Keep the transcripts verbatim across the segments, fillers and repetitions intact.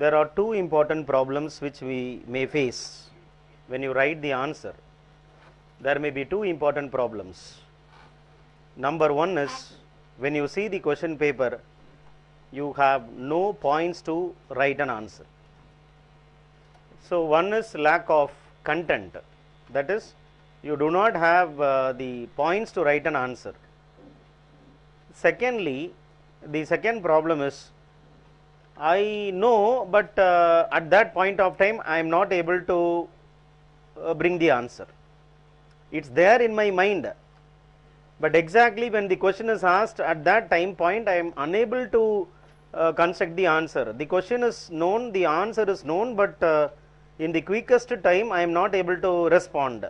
there are two important problems which we may face when you write the answer. There may be two important problems. Number one is, when you see the question paper, you have no points to write an answer. So one is lack of content, that is, you do not have uh, the points to write an answer. Secondly, the second problem is, I know, but uh, at that point of time I am not able to uh, bring the answer. It's there in my mind, but exactly when the question is asked at that time point, I am unable to uh, construct the answer. The question is known, the answer is known, but uh, in the quickest time I am not able to respond.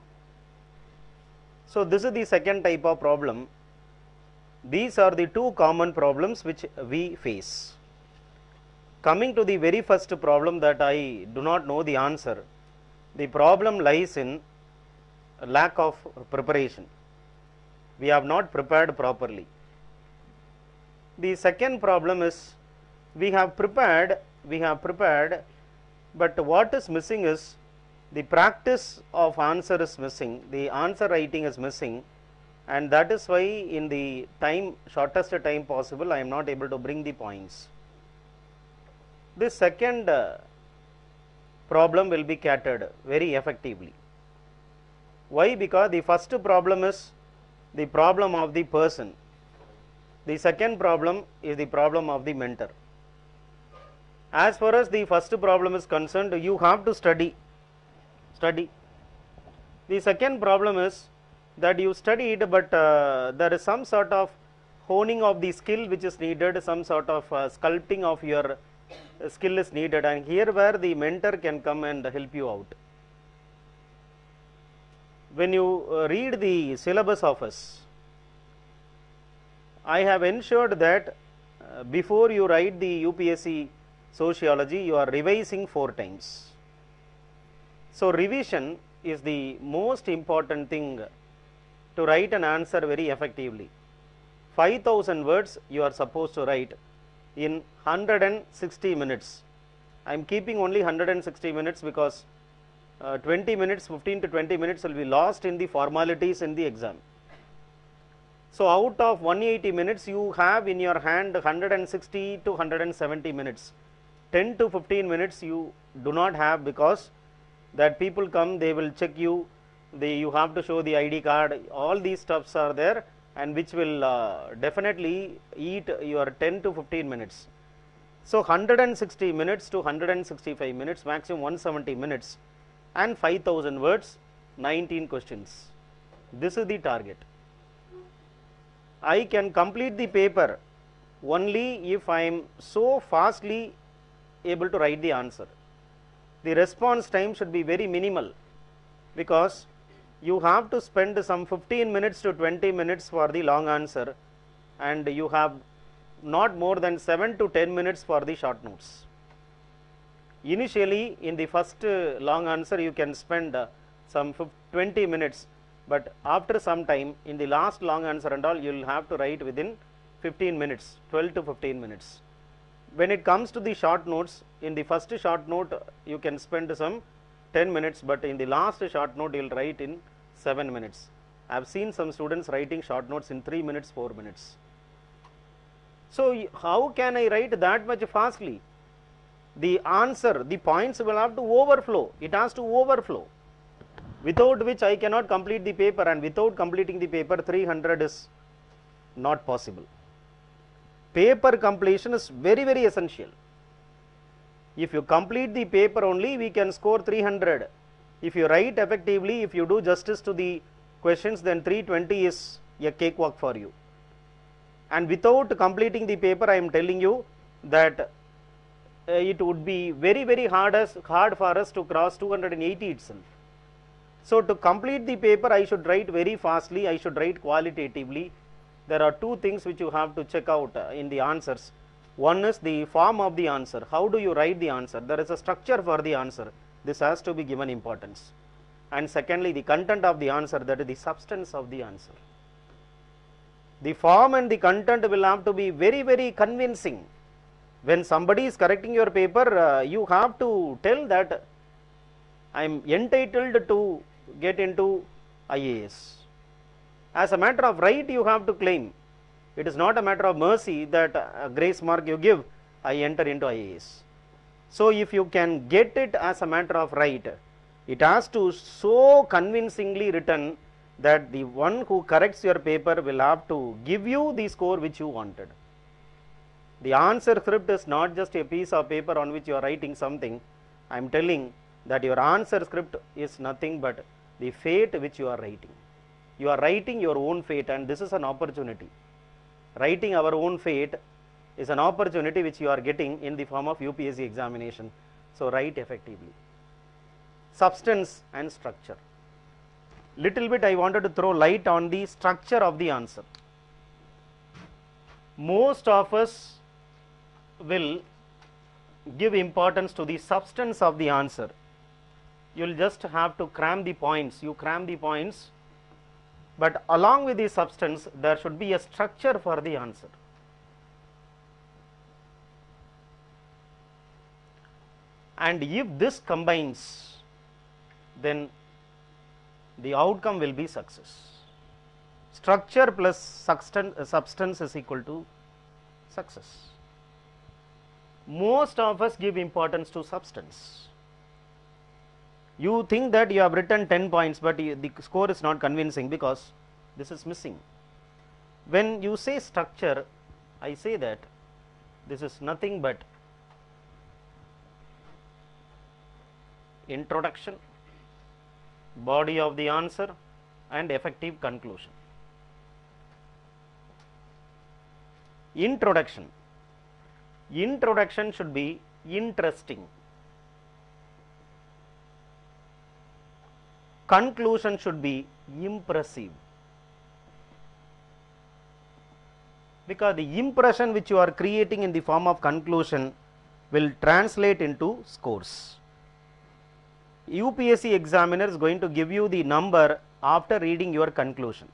So this is the second type of problem. These are the two common problems which we face. Coming to the very first problem, that I do not know the answer, the problem lies in lack of preparation. We have not prepared properly. The second problem is, we have prepared, we have prepared, but what is missing is the practice of answer is missing, the answer writing is missing, and that is why in the time, shortest time possible, I am not able to bring the points. This second uh, problem will be catered very effectively. Why? Because the first problem is the problem of the person. The second problem is the problem of the mentor. As far as the first problem is concerned, you have to study. Study. The second problem is that you studied, but uh, there is some sort of honing of the skill which is needed, some sort of uh, sculpting of your skill is needed, and here where the mentor can come and help you out. When you uh, read the syllabus of us, I have ensured that uh, before you write the U P S C Sociology, you are revising four times. So revision is the most important thing to write an answer very effectively. five thousand words you are supposed to write in one hundred sixty minutes. I am keeping only one hundred sixty minutes because uh, twenty minutes, fifteen to twenty minutes will be lost in the formalities in the exam. So out of one hundred eighty minutes, you have in your hand one hundred sixty to one hundred seventy minutes. ten to fifteen minutes you do not have, because that people come, they will check you, they, you have to show the I D card, all these stuffs are there, and which will uh, definitely eat your ten to fifteen minutes. So one hundred sixty minutes to one hundred sixty-five minutes, maximum one hundred seventy minutes, and five thousand words, nineteen questions. This is the target. I can complete the paper only if I am so fastly able to write the answer. The response time should be very minimal, because you have to spend some fifteen minutes to twenty minutes for the long answer, and you have not more than seven to ten minutes for the short notes. Initially in the first uh, long answer you can spend uh, some twenty minutes, but after some time in the last long answer and all, you will have to write within fifteen minutes, twelve to fifteen minutes. When it comes to the short notes, in the first short note you can spend some ten minutes, but in the last short note you will write in seven minutes. I have seen some students writing short notes in three minutes, four minutes. So how can I write that much fastly? The answer, the points will have to overflow, it has to overflow, without which I cannot complete the paper, and without completing the paper three hundred is not possible. Paper completion is very very essential. If you complete the paper only, we can score three hundred. If you write effectively, if you do justice to the questions, then three twenty is a cakewalk for you. And without completing the paper, I am telling you that uh, it would be very very hard, as, hard for us to cross two hundred eighty itself. So to complete the paper, I should write very fastly, I should write qualitatively. There are two things which you have to check out uh, in the answers. One is the form of the answer. How do you write the answer? There is a structure for the answer. This has to be given importance. And secondly, the content of the answer, that is the substance of the answer. The form and the content will have to be very very convincing. When somebody is correcting your paper, uh, you have to tell that I am entitled to get into I A S. As a matter of right, you have to claim. It is not a matter of mercy that a grace mark you give, I enter into I A S. So if you can get it as a matter of right, it has to so convincingly written that the one who corrects your paper will have to give you the score which you wanted. The answer script is not just a piece of paper on which you are writing something. I am telling that your answer script is nothing but the fate which you are writing. You are writing your own fate, and this is an opportunity. Writing our own fate is an opportunity which you are getting in the form of U P S C examination. So write effectively. Substance and structure. Little bit I wanted to throw light on the structure of the answer. Most of us will give importance to the substance of the answer. You will just have to cram the points. You cram the points, but along with the substance, there should be a structure for the answer. And if this combines, then the outcome will be success. Structure plus substance, uh, substance is equal to success. Most of us give importance to substance. You think that you have written ten points, but you, the score is not convincing because this is missing. When you say structure, I say that this is nothing but introduction, body of the answer, and effective conclusion. Introduction. Introduction should be interesting. Conclusion should be impressive, because the impression which you are creating in the form of conclusion will translate into scores. U P S C examiner is going to give you the number after reading your conclusion.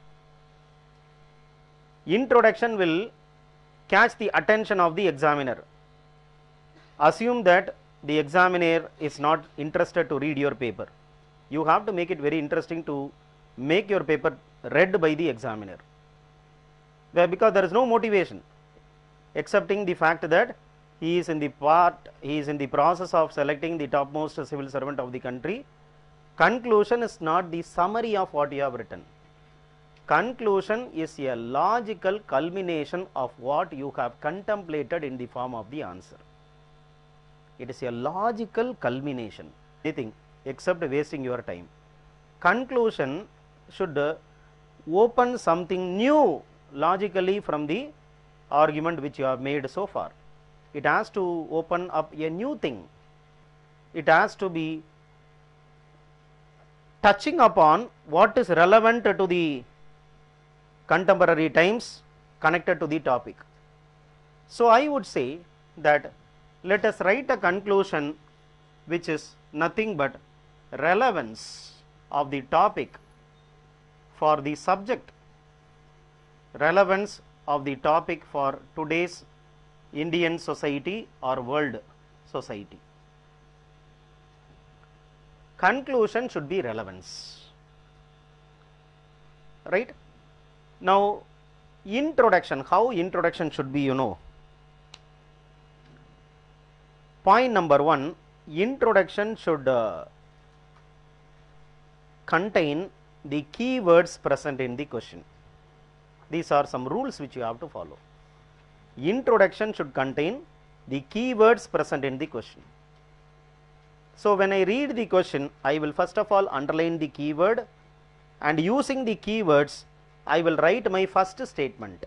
Introduction will catch the attention of the examiner. Assume that the examiner is not interested to read your paper. You have to make it very interesting to make your paper read by the examiner, where because there is no motivation, excepting the fact that he is in the part, he is in the process of selecting the topmost civil servant of the country. Conclusion is not the summary of what you have written. Conclusion is a logical culmination of what you have contemplated in the form of the answer. It is a logical culmination, anything except wasting your time. Conclusion should uh, open something new logically from the argument which you have made so far. It has to open up a new thing. It has to be touching upon what is relevant to the contemporary times connected to the topic. So I would say that let us write a conclusion which is nothing but relevance of the topic for the subject, relevance of the topic for today's Indian society or world society. Conclusion should be relevance, right? Now, introduction, how introduction should be, you know. Point number one, introduction should uh, contain the keywords present in the question. These are some rules which you have to follow. Introduction should contain the keywords present in the question. So when I read the question, I will first of all underline the keyword, and using the keywords, I will write my first statement.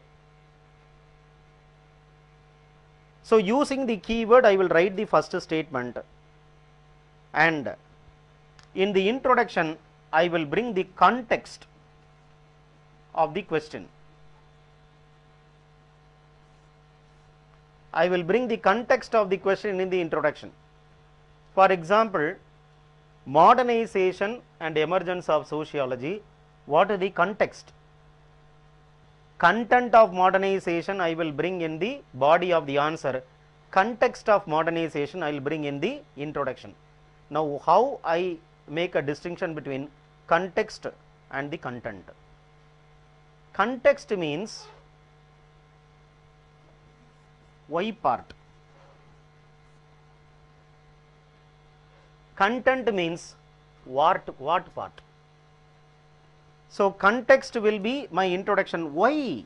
So using the keyword, I will write the first statement, and in the introduction, I will bring the context of the question. I will bring the context of the question in the introduction. For example, modernization and emergence of sociology, what is the context? Content of modernization I will bring in the body of the answer, context of modernization I will bring in the introduction. Now, how I make a distinction between context and the content. Context means why part. Content means what, what part. So, context will be my introduction. Why?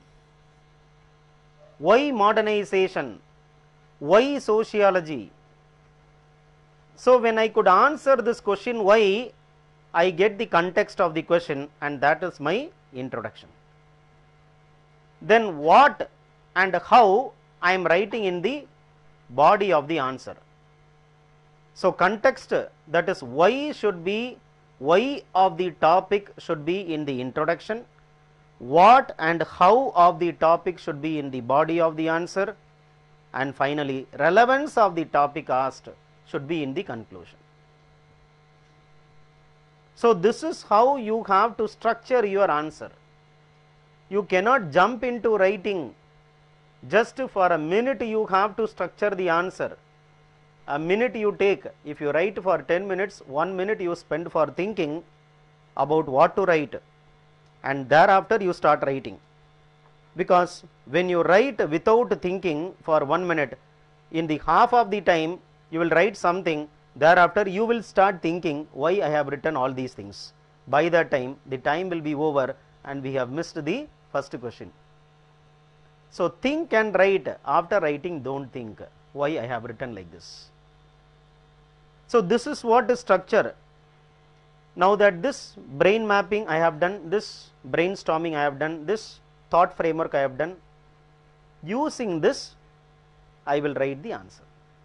Why modernization? Why sociology? So, when I could answer this question why, I get the context of the question, and that is my introduction. Then what and how I am writing in the body of the answer. So, context, that is why should be, why of the topic should be in the introduction, what and how of the topic should be in the body of the answer, and finally relevance of the topic asked should be in the conclusion. So, this is how you have to structure your answer. You cannot jump into writing just for a minute. You have to structure the answer. A minute you take, if you write for ten minutes, one minute you spend for thinking about what to write, and thereafter you start writing. Because when you write without thinking for one minute, in the half of the time you will write something, thereafter you will start thinking why I have written all these things. By that time the time will be over and we have missed the first question. So, think and write. After writing, don't think why I have written like this. So, this is what is structure. Now that this brain mapping I have done, this brainstorming I have done, this thought framework I have done, using this I will write the answer.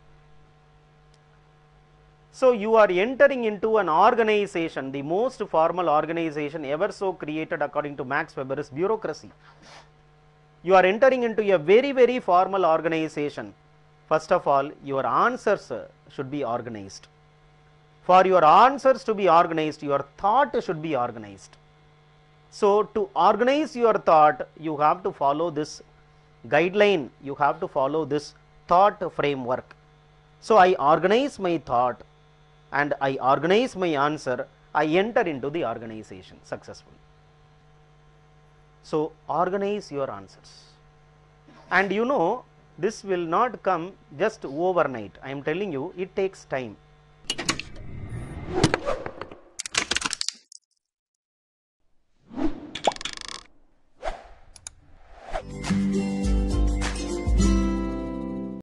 So, you are entering into an organization. The most formal organization ever so created according to Max Weber is bureaucracy. You are entering into a very very formal organization. First of all, your answers should be organized. For your answers to be organized, your thought should be organized. So, to organize your thought, you have to follow this guideline, you have to follow this thought framework. So, I organize my thought and I organize my answer, I enter into the organization successfully. So, organize your answers. And you know, this will not come just overnight. I am telling you, it takes time.